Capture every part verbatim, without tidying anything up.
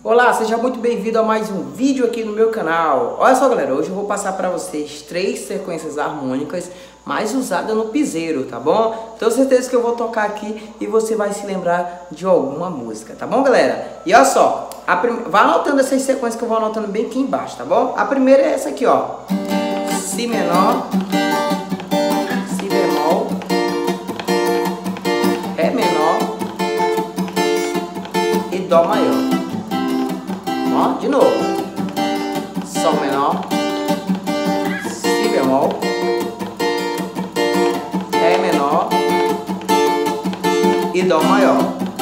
Olá, seja muito bem-vindo a mais um vídeo aqui no meu canal. Olha só, galera, hoje eu vou passar para vocês três sequências harmônicas mais usadas no piseiro, tá bom? Tenho certeza que eu vou tocar aqui e você vai se lembrar de alguma música, tá bom, galera? E olha só, a prim... vai anotando essas sequências que eu vou anotando bem aqui embaixo, tá bom? A primeira é essa aqui, ó. Si menor, Si bemol, Ré menor e Dó maior. Ó, de novo. Sol menor, Si bemol, Ré menor e Dó maior.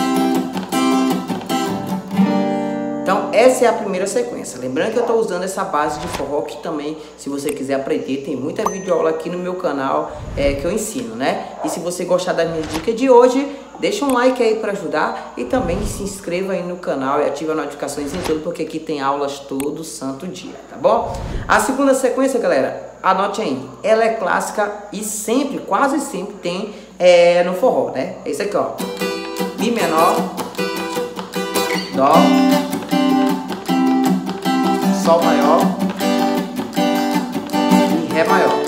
Então essa é a primeira sequência. Lembrando que eu estou usando essa base de forró que também, se você quiser aprender, tem muita videoaula aqui no meu canal é, que eu ensino, né? E se você gostar da minha dica de hoje, deixa um like aí para ajudar e também se inscreva aí no canal e ative as notificações em tudo, porque aqui tem aulas todo santo dia, tá bom? A segunda sequência, galera, anote aí, ela é clássica e sempre, quase sempre tem é, no forró, né? É isso aqui, ó. Mi menor, Dó, Sol maior e Ré maior.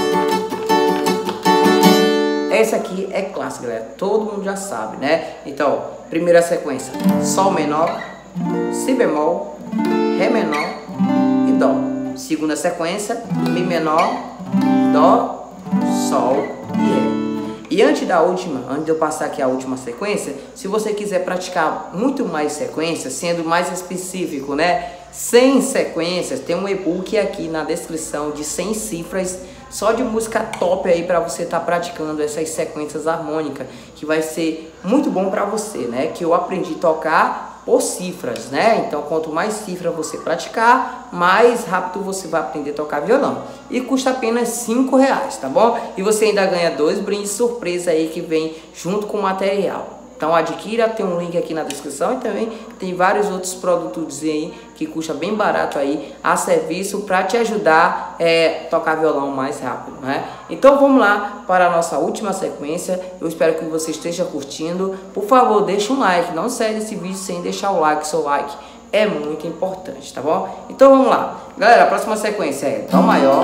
Essa aqui é clássica, galera. Todo mundo já sabe, né? Então, primeira sequência: Sol menor, Si bemol, Ré menor e Dó. Segunda sequência: Mi menor, Dó, Sol e Ré. E antes da última, antes de eu passar aqui a última sequência, se você quiser praticar muito mais sequências, sendo mais específico, né? cem sequências, tem um e-book aqui na descrição de cem cifras só de música top aí para você estar tá praticando essas sequências harmônicas, que vai ser muito bom para você, né? Que eu aprendi a tocar por cifras, né? Então quanto mais cifra você praticar, mais rápido você vai aprender a tocar violão. E custa apenas cinco reais, tá bom? E você ainda ganha dois brindes surpresa aí que vem junto com o material. Então adquira, tem um link aqui na descrição e também tem vários outros produtos aí que custa bem barato aí a serviço para te ajudar a é, tocar violão mais rápido, né? Então vamos lá para a nossa última sequência. Eu espero que você esteja curtindo. Por favor, deixa um like, não saia desse vídeo sem deixar o like, seu like é muito importante, tá bom? Então vamos lá. Galera, a próxima sequência é Dó maior,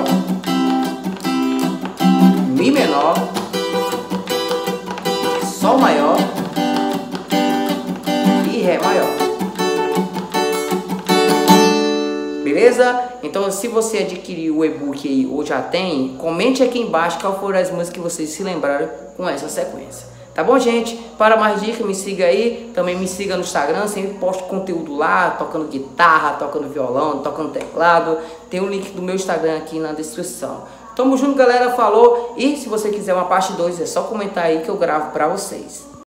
Mi menor, Sol maior, Ré maior. Beleza? Então se você adquiriu o e-book aí ou já tem, comente aqui embaixo qual foram as músicas que vocês se lembraram com essa sequência. Tá bom, gente? Para mais dicas, me siga aí. Também me siga no Instagram, sempre posto conteúdo lá, tocando guitarra, tocando violão, tocando teclado. Tem o link do meu Instagram aqui na descrição. Tamo junto, galera. Falou. E se você quiser uma parte dois, é só comentar aí que eu gravo pra vocês.